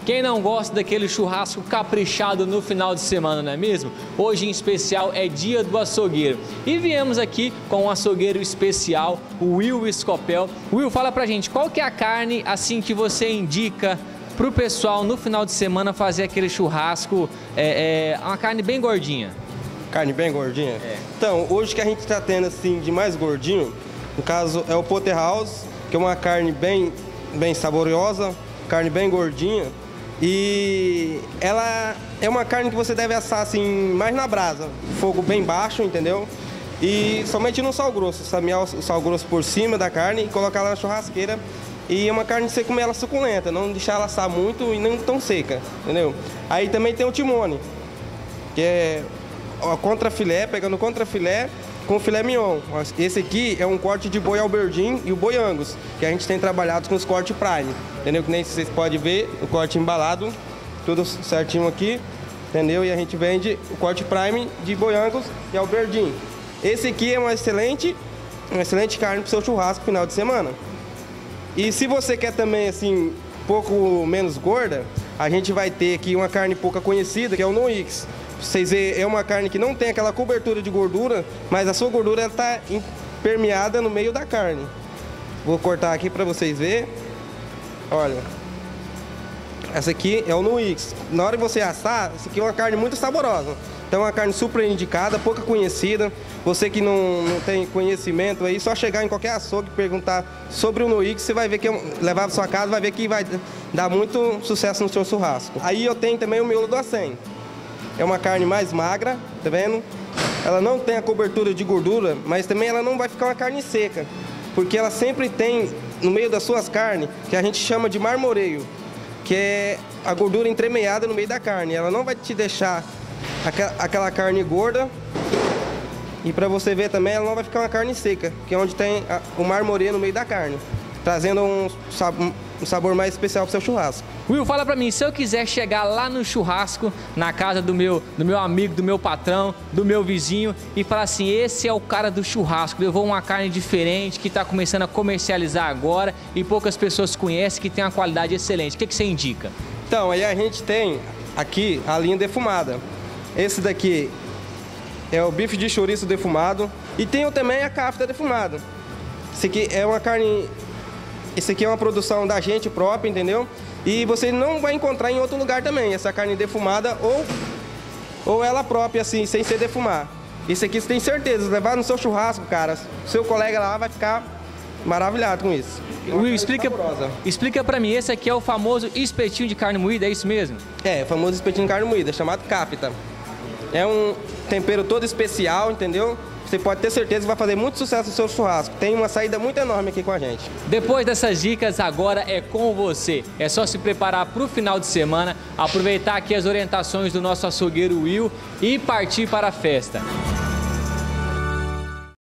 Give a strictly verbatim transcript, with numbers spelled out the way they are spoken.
Quem não gosta daquele churrasco caprichado no final de semana, não é mesmo? Hoje em especial é dia do açougueiro. E viemos aqui com um açougueiro especial, o Will Scopel. Will, fala pra gente, qual que é a carne assim que você indica pro pessoal no final de semana fazer aquele churrasco, é, é uma carne bem gordinha? Carne bem gordinha? É. Então, hoje que a gente está tendo assim de mais gordinho, no caso é o Porterhouse, que é uma carne bem, bem saborosa, carne bem gordinha. E ela é uma carne que você deve assar assim mais na brasa, fogo bem baixo, entendeu? E somente no sal grosso, samear o sal grosso por cima da carne e colocar ela na churrasqueira. E é uma carne que você comer ela suculenta, não deixar ela assar muito e não tão seca, entendeu? Aí também tem o timone, que é o contrafilé, pegando contrafilé com filé mignon. Esse aqui é um corte de boi Alberdin e o boi Angus, que a gente tem trabalhado com os cortes Prime, entendeu? Que nem vocês podem ver, o corte embalado, tudo certinho aqui, entendeu? E a gente vende o corte Prime de boi Angus e Alberdin. Esse aqui é uma excelente, uma excelente carne para o seu churrasco final de semana. E se você quer também, assim, um pouco menos gorda, a gente vai ter aqui uma carne pouca conhecida, que é o Noix. Vocês veem, é uma carne que não tem aquela cobertura de gordura, mas a sua gordura está permeada no meio da carne. Vou cortar aqui para vocês verem. Olha, essa aqui é o Noix. Na hora que você assar, essa aqui é uma carne muito saborosa. Então é uma carne super indicada, pouca conhecida. Você que não, não tem conhecimento aí, só chegar em qualquer açougue e perguntar sobre o Noix, você vai ver que levar para sua casa, vai ver que vai dar muito sucesso no seu churrasco. Aí eu tenho também o miolo do acém. É uma carne mais magra, tá vendo? Ela não tem a cobertura de gordura, mas também ela não vai ficar uma carne seca, porque ela sempre tem no meio das suas carnes, que a gente chama de marmoreio, que é a gordura entremeada no meio da carne. Ela não vai te deixar aquela, aquela carne gorda, e para você ver também, ela não vai ficar uma carne seca, que é onde tem a, o marmoreio no meio da carne, trazendo um, um sabor mais especial para o seu churrasco. Will, fala pra mim, se eu quiser chegar lá no churrasco, na casa do meu, do meu amigo, do meu patrão, do meu vizinho, e falar assim, esse é o cara do churrasco, levou uma carne diferente, que está começando a comercializar agora, e poucas pessoas conhecem, que tem uma qualidade excelente. O que, que você indica? Então, aí a gente tem aqui a linha defumada. Esse daqui é o bife de chouriço defumado, e tem também a cafta defumada. Esse aqui é uma carne... Esse aqui é uma produção da gente própria, entendeu? E você não vai encontrar em outro lugar também, essa carne defumada ou, ou ela própria, assim, sem ser defumar. Isso aqui você tem certeza, levar no seu churrasco, cara, seu colega lá vai ficar maravilhado com isso. Will, explica, explica pra mim, esse aqui é o famoso espetinho de carne moída, é isso mesmo? É, o famoso espetinho de carne moída, chamado capita. É um tempero todo especial, entendeu? Você pode ter certeza que vai fazer muito sucesso no seu churrasco. Tem uma saída muito enorme aqui com a gente. Depois dessas dicas, agora é com você. É só se preparar para o final de semana, aproveitar aqui as orientações do nosso açougueiro Will e partir para a festa.